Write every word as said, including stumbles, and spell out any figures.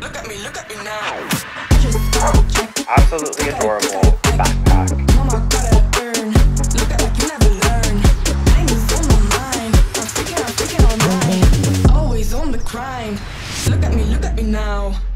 Look at me, look at me now. Absolutely adorable backpack. Mama gotta earn. Look at like you never learn. Diamonds on my mind. I'm freaking, I'm freaking all night. Always on the grind. Look at me, look at me now.